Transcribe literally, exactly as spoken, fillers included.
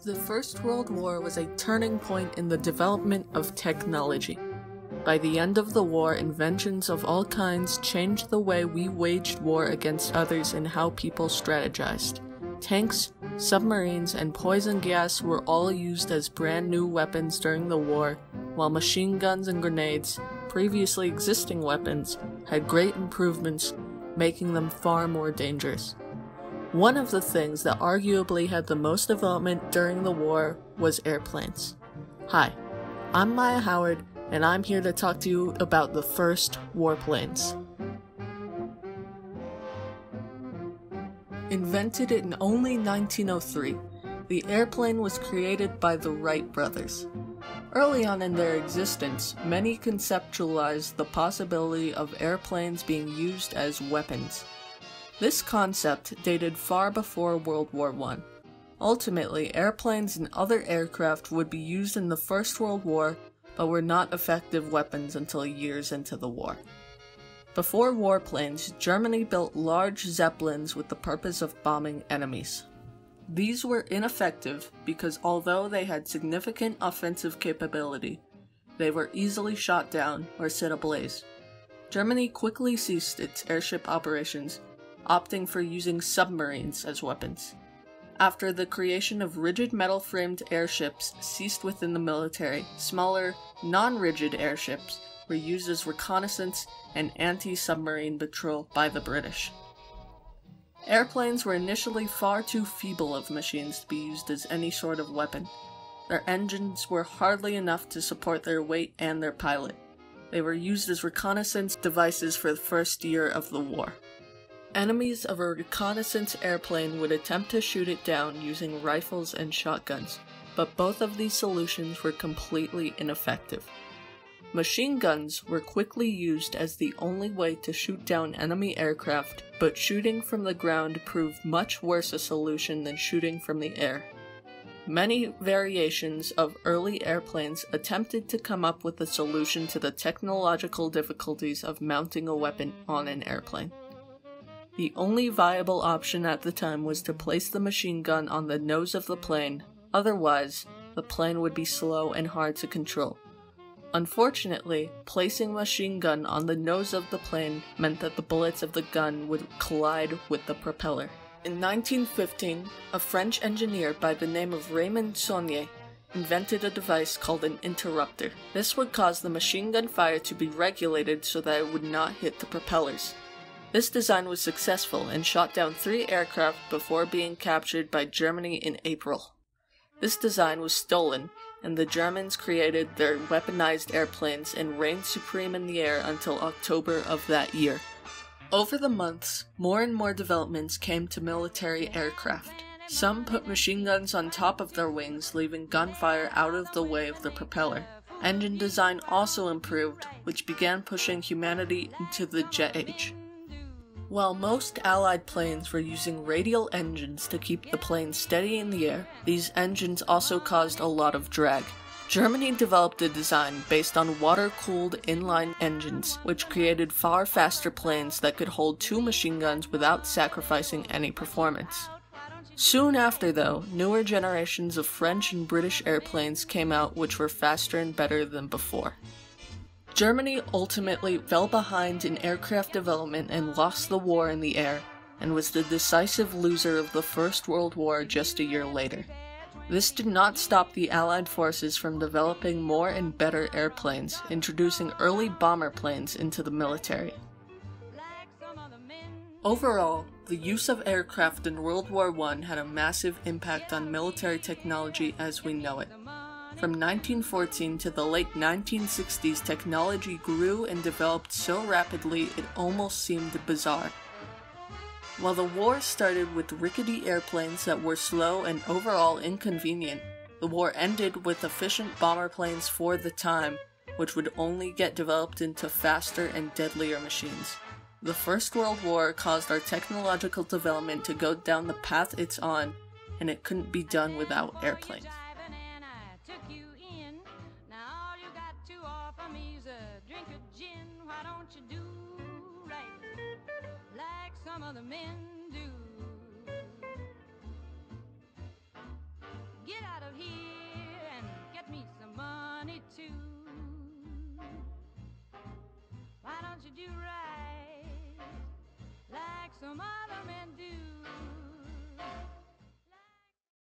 The First World War was a turning point in the development of technology. By the end of the war, inventions of all kinds changed the way we waged war against others and how people strategized. Tanks, submarines, and poison gas were all used as brand new weapons during the war, while machine guns and grenades, previously existing weapons, had great improvements, making them far more dangerous. One of the things that arguably had the most development during the war was airplanes. Hi, I'm Maya Howard, and I'm here to talk to you about the first warplanes. Invented in only nineteen oh three, the airplane was created by the Wright brothers. Early on in their existence, many conceptualized the possibility of airplanes being used as weapons. This concept dated far before World War One. Ultimately, airplanes and other aircraft would be used in the First World War, but were not effective weapons until years into the war. Before warplanes, Germany built large zeppelins with the purpose of bombing enemies. These were ineffective because although they had significant offensive capability, they were easily shot down or set ablaze. Germany quickly ceased its airship operations, opting for using submarines as weapons. After the creation of rigid metal-framed airships ceased within the military, smaller, non-rigid airships were used as reconnaissance and anti-submarine patrol by the British. Airplanes were initially far too feeble of machines to be used as any sort of weapon. Their engines were hardly enough to support their weight and their pilot. They were used as reconnaissance devices for the first year of the war. Enemies of a reconnaissance airplane would attempt to shoot it down using rifles and shotguns, but both of these solutions were completely ineffective. Machine guns were quickly used as the only way to shoot down enemy aircraft, but shooting from the ground proved much worse a solution than shooting from the air. Many variations of early airplanes attempted to come up with a solution to the technological difficulties of mounting a weapon on an airplane. The only viable option at the time was to place the machine gun on the nose of the plane, otherwise, the plane would be slow and hard to control. Unfortunately, placing a machine gun on the nose of the plane meant that the bullets of the gun would collide with the propeller. In nineteen fifteen, a French engineer by the name of Raymond Saunier invented a device called an interrupter. This would cause the machine gun fire to be regulated so that it would not hit the propellers. This design was successful and shot down three aircraft before being captured by Germany in April. This design was stolen, and the Germans created their weaponized airplanes and reigned supreme in the air until October of that year. Over the months, more and more developments came to military aircraft. Some put machine guns on top of their wings, leaving gunfire out of the way of the propeller. Engine design also improved, which began pushing humanity into the jet age. While most Allied planes were using radial engines to keep the plane steady in the air, these engines also caused a lot of drag. Germany developed a design based on water-cooled inline engines, which created far faster planes that could hold two machine guns without sacrificing any performance. Soon after, though, newer generations of French and British airplanes came out which were faster and better than before. Germany ultimately fell behind in aircraft development and lost the war in the air, and was the decisive loser of the First World War just a year later. This did not stop the Allied forces from developing more and better airplanes, introducing early bomber planes into the military. Overall, the use of aircraft in World War One had a massive impact on military technology as we know it. From nineteen fourteen to the late nineteen sixties, technology grew and developed so rapidly it almost seemed bizarre. While the war started with rickety airplanes that were slow and overall inconvenient, the war ended with efficient bomber planes for the time, which would only get developed into faster and deadlier machines. The First World War caused our technological development to go down the path it's on, and it couldn't be done without airplanes. Some other men do. Get out of too. Why don't you do right like some